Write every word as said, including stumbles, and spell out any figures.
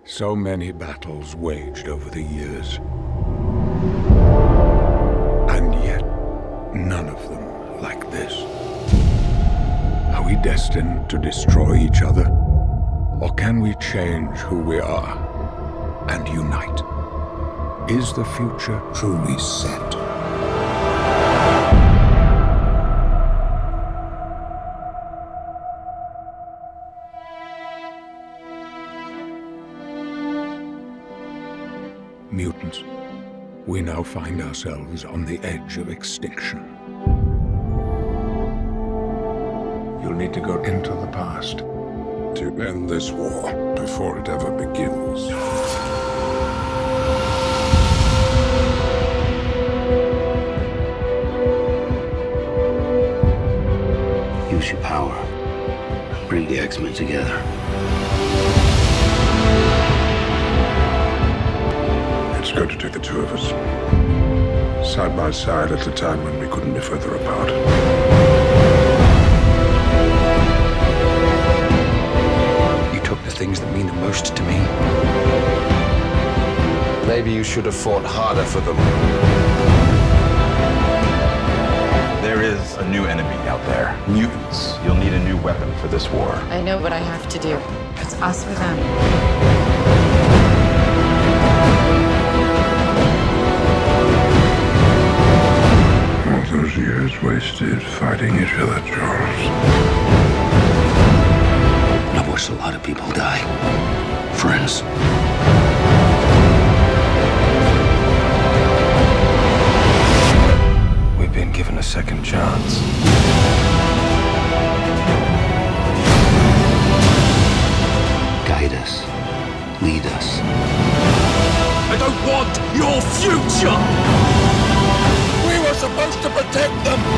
So many battles waged over the years. And yet, none of them like this. Are we destined to destroy each other? Or can we change who we are and unite? Is the future truly set? Mutants, we now find ourselves on the edge of extinction. You'll need to go into the past to end this war before it ever begins. Use your power. Bring the X-Men together. It's going to take the two of us, side by side at a time when we couldn't be further apart. You took the things that mean the most to me. Maybe you should have fought harder for them. There is a new enemy out there. Mutants. You'll need a new weapon for this war. I know what I have to do. It's us or them. Those years wasted fighting each other, Charles. I've watched a lot of people die. Friends. We've been given a second chance. Guide us. Lead us. I don't want your future! We were supposed to protect them!